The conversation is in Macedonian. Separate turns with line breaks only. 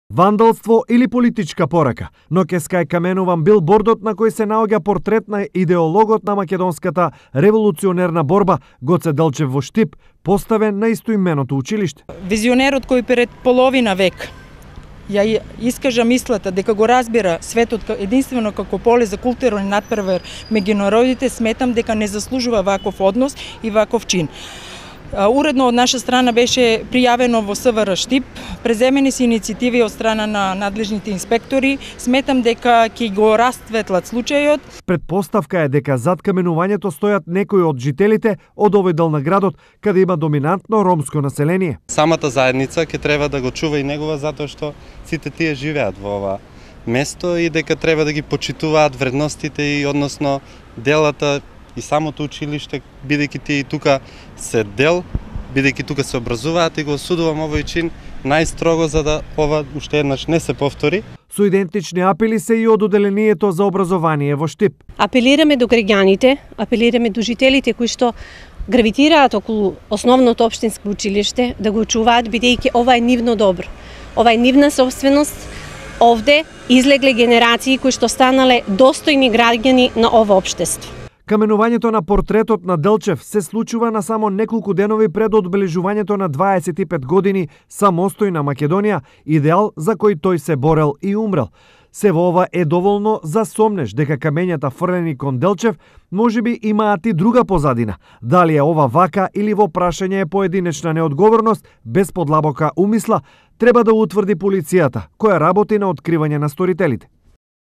Вандалство или политичка порака, но ќе скајкаменувам билбордот на кој се наоѓа портрет на идеологот на македонската револуционерна борба Гоце Делчев во Штип, поставен на истоименото училиште.
Визионерот кој пред половина век ја искажа мислата дека го разбира светот единствено како поле за културен надпревар меѓу народите, сметам дека не заслужува ваков однос и ваков чин. Уредно од наша страна беше пријавено во СВР Штип, преземени се иницијативи од страна на надлежните инспектори. Сметам дека ќе го растветлат случајот.
Предпоставка е дека зад каменувањето стојат некои од жителите од овој дел на градот, каде има доминантно ромско население.
Самата заедница ќе треба да го чува и негова, затоа што сите тие живеат во ова место и дека треба да ги почитуваат вредностите и односно делата и самото училиште, бидејќи тие и тука се дел, бидејќи тука се образуваат, и го осудувам овој чин најстрого за да ова уште еднаш не се повтори.
Со идентични апели се и од Оделението за образование во Штип.
Апелираме до граѓаните, апелираме до жителите кои што гравитираат околу основното општинско училиште да го чуваат, бидејќи ова е нивно добро. Ова е нивна собственост. Овде излегле генерации кои што станале достојни граѓани на ова општество.
Каменувањето на портретот на Делчев се случува на само неколку денови пред одбележувањето на 25 години самостојна Македонија, идеал за кој тој се борел и умрел. Се во ова е доволно за сомнеш дека камењата фрлени кон Делчев можеби имаат и друга позадина. Дали е ова вака или во прашање е поединечна неодговорност без подлабока умисла, треба да утврди полицијата, која работи на откривање на сторителите.